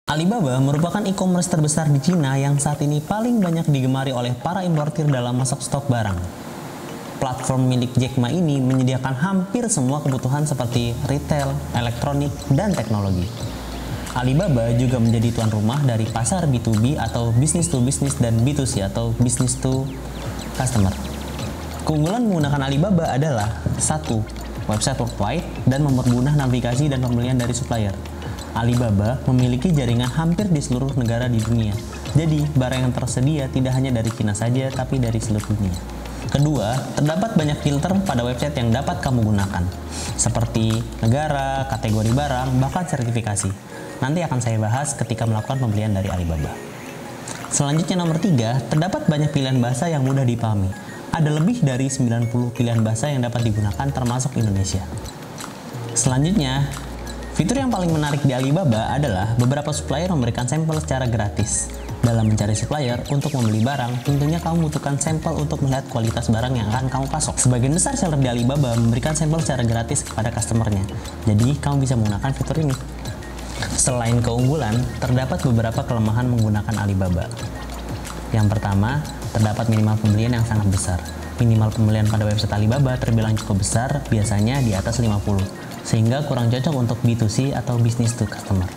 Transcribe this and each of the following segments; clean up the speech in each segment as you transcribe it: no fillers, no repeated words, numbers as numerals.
Alibaba merupakan e-commerce terbesar di Cina yang saat ini paling banyak digemari oleh para importir dalam masuk stok barang. Platform milik Jack Ma ini menyediakan hampir semua kebutuhan seperti retail, elektronik, dan teknologi. Alibaba juga menjadi tuan rumah dari pasar B2B atau business to business dan B2C atau business to customer. Keunggulan menggunakan Alibaba adalah 1. Website worldwide dan mempermudah navigasi dan pembelian dari supplier. Alibaba memiliki jaringan hampir di seluruh negara di dunia. Jadi, barang yang tersedia tidak hanya dari Cina saja, tapi dari seluruh dunia. Kedua, terdapat banyak filter pada website yang dapat kamu gunakan, seperti negara, kategori barang, bahkan sertifikasi. Nanti akan saya bahas ketika melakukan pembelian dari Alibaba. Selanjutnya nomor 3, terdapat banyak pilihan bahasa yang mudah dipahami. Ada lebih dari 90 pilihan bahasa yang dapat digunakan termasuk Indonesia. Selanjutnya, fitur yang paling menarik di Alibaba adalah beberapa supplier memberikan sampel secara gratis. Dalam mencari supplier untuk membeli barang, tentunya kamu membutuhkan sampel untuk melihat kualitas barang yang akan kamu pasok. Sebagian besar seller di Alibaba memberikan sampel secara gratis kepada customernya. Jadi, kamu bisa menggunakan fitur ini. Selain keunggulan, terdapat beberapa kelemahan menggunakan Alibaba. Yang pertama, terdapat minimal pembelian yang sangat besar. Minimal pembelian pada website Alibaba terbilang cukup besar, biasanya di atas 50. Sehingga kurang cocok untuk B2C atau business to customer.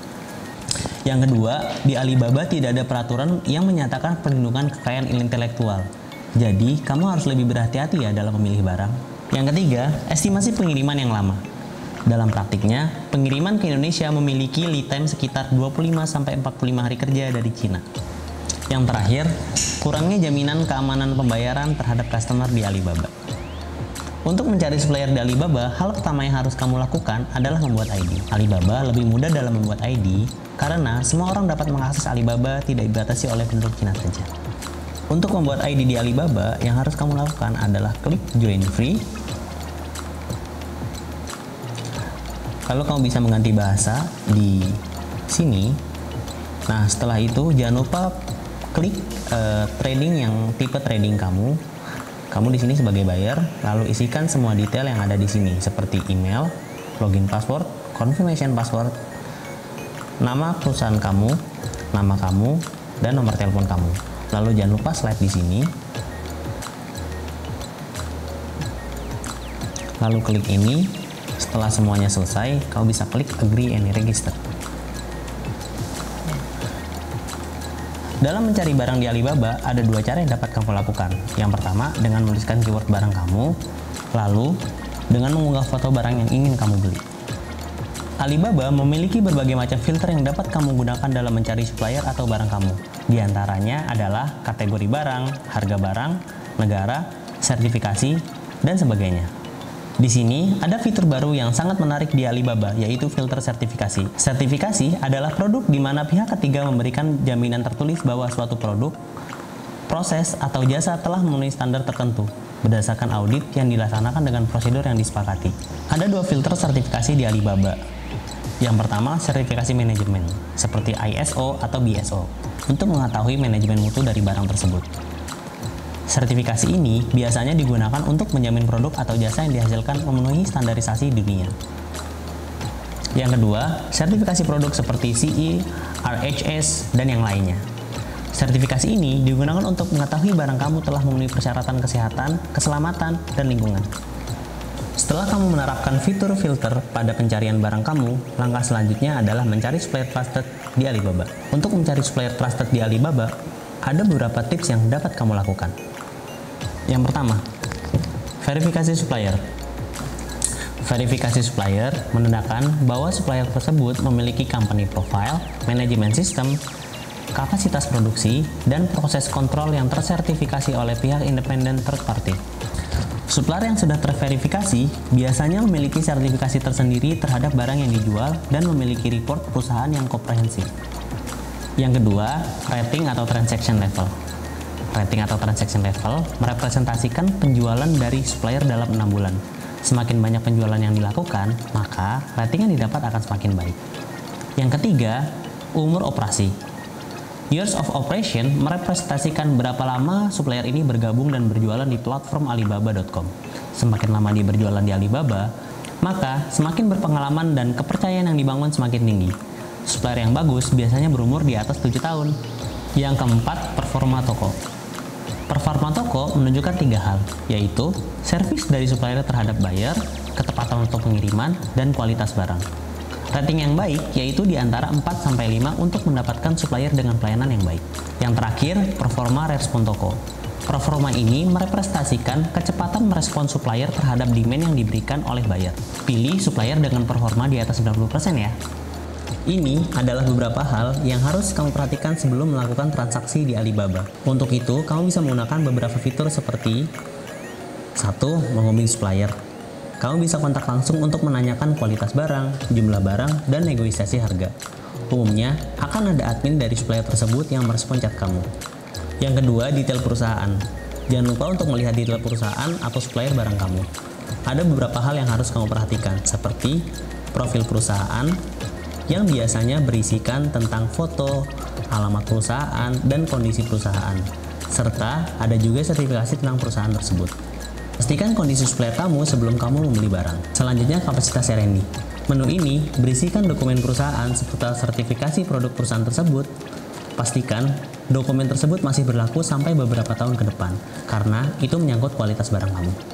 Yang kedua, di Alibaba tidak ada peraturan yang menyatakan perlindungan kekayaan intelektual. Jadi, kamu harus lebih berhati-hati ya dalam memilih barang. Yang ketiga, estimasi pengiriman yang lama. Dalam praktiknya, pengiriman ke Indonesia memiliki lead time sekitar 25-45 hari kerja dari Cina. Yang terakhir, kurangnya jaminan keamanan pembayaran terhadap customer di Alibaba. Untuk mencari supplier di Alibaba, hal pertama yang harus kamu lakukan adalah membuat ID. Alibaba lebih mudah dalam membuat ID karena semua orang dapat mengakses Alibaba, tidak dibatasi oleh penduduk Cina saja. Untuk membuat ID di Alibaba, yang harus kamu lakukan adalah klik Join Free. Lalu kamu bisa mengganti bahasa di sini. Nah, setelah itu jangan lupa klik trading yang tipe trading kamu. Kamu di sini sebagai buyer, lalu isikan semua detail yang ada di sini seperti email, login password, confirmation password, nama perusahaan kamu, nama kamu, dan nomor telepon kamu. Lalu jangan lupa slide di sini. Lalu klik ini. Setelah semuanya selesai, kamu bisa klik agree and register. Dalam mencari barang di Alibaba, ada dua cara yang dapat kamu lakukan. Yang pertama, dengan menuliskan keyword barang kamu, lalu dengan mengunggah foto barang yang ingin kamu beli. Alibaba memiliki berbagai macam filter yang dapat kamu gunakan dalam mencari supplier atau barang kamu. Di antaranya adalah kategori barang, harga barang, negara, sertifikasi, dan sebagainya. Di sini ada fitur baru yang sangat menarik di Alibaba, yaitu filter sertifikasi. Sertifikasi adalah produk di mana pihak ketiga memberikan jaminan tertulis bahwa suatu produk, proses, atau jasa telah memenuhi standar tertentu berdasarkan audit yang dilaksanakan dengan prosedur yang disepakati. Ada dua filter sertifikasi di Alibaba. Yang pertama, sertifikasi manajemen, seperti ISO atau BSO, untuk mengetahui manajemen mutu dari barang tersebut. Sertifikasi ini biasanya digunakan untuk menjamin produk atau jasa yang dihasilkan memenuhi standarisasi dunia. Yang kedua, sertifikasi produk seperti CE, RHS, dan yang lainnya. Sertifikasi ini digunakan untuk mengetahui barang kamu telah memenuhi persyaratan kesehatan, keselamatan, dan lingkungan. Setelah kamu menerapkan fitur filter pada pencarian barang kamu, langkah selanjutnya adalah mencari supplier trusted di Alibaba. Untuk mencari supplier trusted di Alibaba, ada beberapa tips yang dapat kamu lakukan. Yang pertama, verifikasi supplier. Verifikasi supplier menandakan bahwa supplier tersebut memiliki company profile, manajemen sistem, kapasitas produksi, dan proses kontrol yang tersertifikasi oleh pihak independen third party. Supplier yang sudah terverifikasi biasanya memiliki sertifikasi tersendiri terhadap barang yang dijual dan memiliki report perusahaan yang komprehensif. Yang kedua, rating atau transaction level. Rating atau transaction level merepresentasikan penjualan dari supplier dalam 6 bulan. Semakin banyak penjualan yang dilakukan, maka rating yang didapat akan semakin baik. Yang ketiga, umur operasi. Years of operation merepresentasikan berapa lama supplier ini bergabung dan berjualan di platform Alibaba.com. Semakin lama dia berjualan di Alibaba, maka semakin berpengalaman dan kepercayaan yang dibangun semakin tinggi. Supplier yang bagus biasanya berumur di atas 7 tahun. Yang keempat, performa toko. Performa toko menunjukkan 3 hal, yaitu servis dari supplier terhadap buyer, ketepatan untuk pengiriman, dan kualitas barang. Rating yang baik yaitu di antara 4-5 untuk mendapatkan supplier dengan pelayanan yang baik. Yang terakhir, performa respon toko. Performa ini merepresentasikan kecepatan merespon supplier terhadap demand yang diberikan oleh buyer. Pilih supplier dengan performa di atas 90% ya. Ini adalah beberapa hal yang harus kamu perhatikan sebelum melakukan transaksi di Alibaba. Untuk itu, kamu bisa menggunakan beberapa fitur seperti 1. Menghubungi supplier. Kamu bisa kontak langsung untuk menanyakan kualitas barang, jumlah barang, dan negosiasi harga. Umumnya, akan ada admin dari supplier tersebut yang merespon chat kamu. Yang kedua, detail perusahaan. Jangan lupa untuk melihat detail perusahaan atau supplier barang kamu. Ada beberapa hal yang harus kamu perhatikan, seperti profil perusahaan, yang biasanya berisikan tentang foto, alamat perusahaan, dan kondisi perusahaan. Serta ada juga sertifikasi tentang perusahaan tersebut. Pastikan kondisi supplier kamu sebelum kamu membeli barang. Selanjutnya, kapasitas R&D. Menu ini berisikan dokumen perusahaan seputar sertifikasi produk perusahaan tersebut. Pastikan dokumen tersebut masih berlaku sampai beberapa tahun ke depan, karena itu menyangkut kualitas barang kamu.